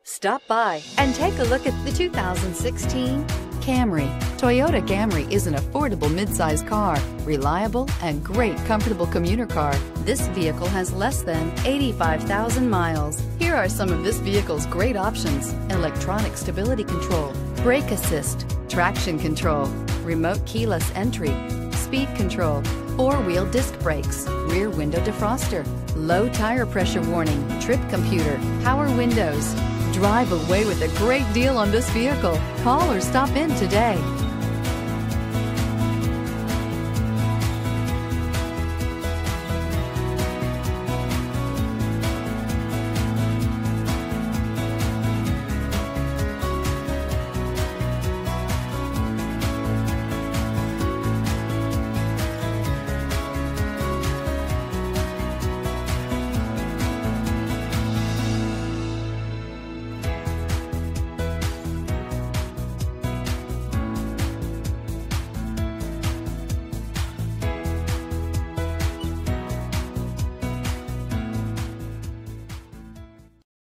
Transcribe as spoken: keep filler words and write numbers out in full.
Stop by and take a look at the two thousand sixteen Camry. Toyota Camry is an affordable midsize car, reliable and great comfortable commuter car. This vehicle has less than eighty-five thousand miles. Here are some of this vehicle's great options: electronic stability control, brake assist, traction control, remote keyless entry, speed control, four-wheel disc brakes, rear window defroster, low tire pressure warning, trip computer, power windows. Drive away with a great deal on this vehicle. Call or stop in today.